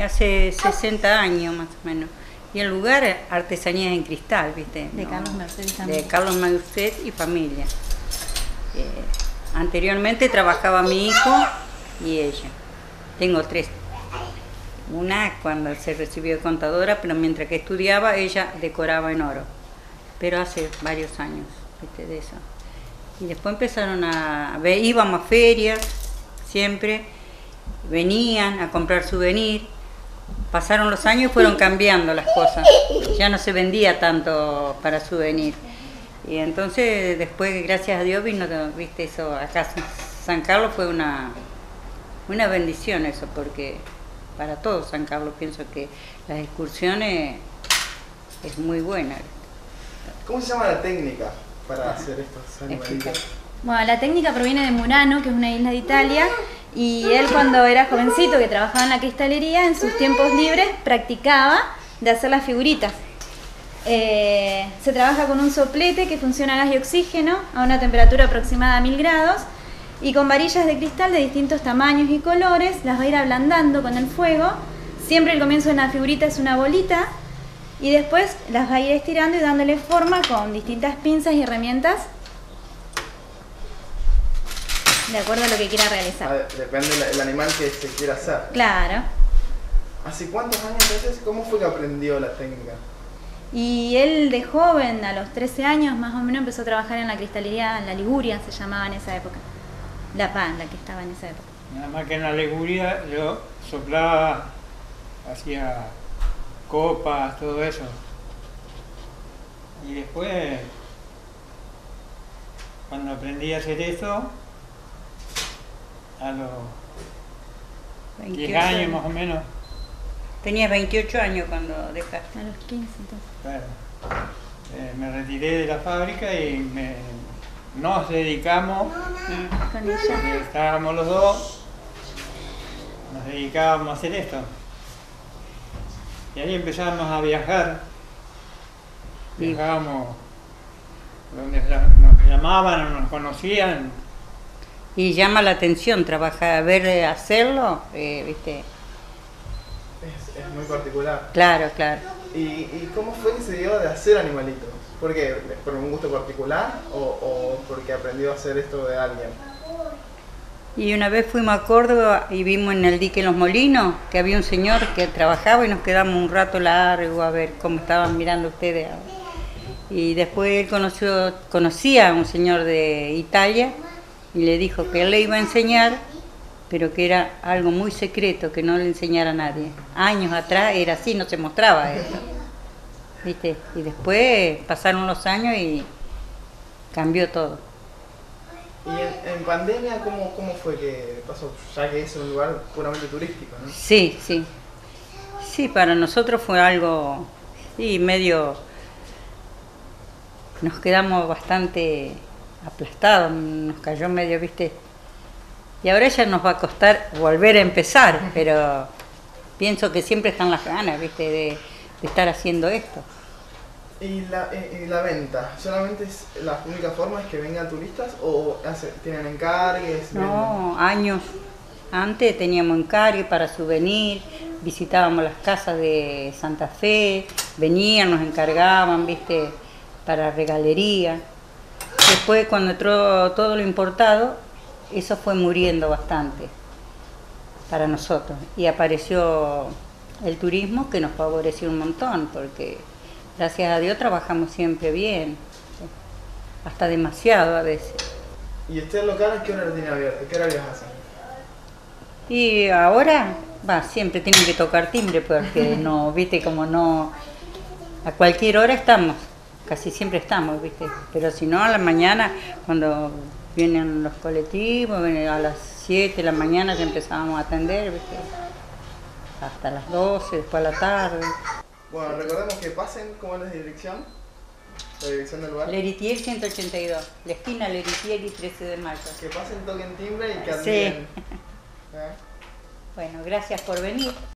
hace 60 años más o menos. Y el lugar, artesanías en cristal, ¿viste? De Carlos Merced y familia. De Carlos Merced y familia. Anteriormente trabajaba mi hijo y ella. Tengo 3. Una cuando se recibió de contadora, pero mientras que estudiaba ella decoraba en oro. Pero hace varios años, ¿viste? De eso. Y después empezaron a ver, íbamos a ferias, siempre, venían a comprar souvenir. Pasaron los años y fueron cambiando las cosas. Ya no se vendía tanto para souvenir. Y entonces después, gracias a Dios, vino, viste, eso acá San Carlos fue una bendición eso, porque para todo San Carlos pienso que las excursiones es muy buena. ¿Cómo se llama la técnica para hacer estos animalitos? Bueno, la técnica proviene de Murano, que es una isla de Italia, y él cuando era jovencito, que trabajaba en la cristalería, en sus tiempos libres practicaba de hacer las figuritas. Se trabaja con un soplete que funciona a gas y oxígeno a una temperatura aproximada a 1000 grados y con varillas de cristal de distintos tamaños y colores, las va a ir ablandando con el fuego. Siempre el comienzo de una figurita es una bolita y después las va a ir estirando y dándole forma con distintas pinzas y herramientas de acuerdo a lo que quiera realizar. Depende del animal que se quiera hacer. Claro. ¿Hace cuántos años entonces? ¿Cómo fue que aprendió la técnica? Y él de joven, a los 13 años más o menos, empezó a trabajar en la cristalería, en la Liguria se llamaba en esa época. La que estaba en esa época. Nada más que en la Liguria yo soplaba, hacía copas, todo eso. Y después, cuando aprendí a hacer eso, a los 10 años más o menos. Tenías 28 años cuando dejaste. A los 15 entonces. Claro. Me retiré de la fábrica y nos dedicamos, Con ella. estábamos los dos, nos dedicábamos a hacer esto. Y ahí empezábamos a viajar. Viajábamos donde nos llamaban o nos conocían. Y llama la atención trabajar, ver hacerlo, ¿viste? Es muy particular. Claro, claro. ¿Y cómo fue que se dio de hacer animalitos? ¿Por qué? ¿Por un gusto particular o porque aprendió a hacer esto de alguien? Y una vez fuimos a Córdoba y vimos en el dique Los Molinos que había un señor que trabajaba y nos quedamos un rato largo a ver cómo estaban mirando ustedes. Y después él conocía a un señor de Italia y le dijo que él le iba a enseñar, pero que era algo muy secreto, que no le enseñara a nadie. Años atrás era así, no se mostraba eso, ¿viste? Y después pasaron los años y cambió todo. ¿Y en pandemia cómo fue que pasó? Ya que es un lugar puramente turístico, ¿no? Sí, sí. Sí, para nosotros fue algo, sí, medio... Nos quedamos bastante aplastados, nos cayó medio, ¿viste? Y ahora ya nos va a costar volver a empezar, pero pienso que siempre están las ganas, ¿viste? De estar haciendo esto. ¿Y la venta? ¿Solamente es la única forma es que vengan turistas o tienen encargues? No, años antes teníamos encargue para souvenir, visitábamos las casas de Santa Fe, venían, nos encargaban, ¿viste? Para regalería. Después cuando entró todo lo importado, eso fue muriendo bastante para nosotros y apareció el turismo que nos favoreció un montón porque gracias a Dios trabajamos siempre bien, hasta demasiado a veces. ¿Y este local a qué hora lo tiene abierto? ¿Qué horarios hacen? Y ahora, siempre tienen que tocar timbre porque no, viste, como no, a cualquier hora estamos, casi siempre estamos, viste, pero si no a la mañana cuando vienen los colectivos, a las 7 de la mañana ya empezábamos a atender, ¿viste? Hasta las 12, después a la tarde. Bueno, recordemos que pasen, ¿cómo es la dirección? La dirección del lugar. Leritier 182, la esquina Leritier y 13 de mayo. Que pasen, toquen timbre y que Sí. admiren. Bueno, gracias por venir.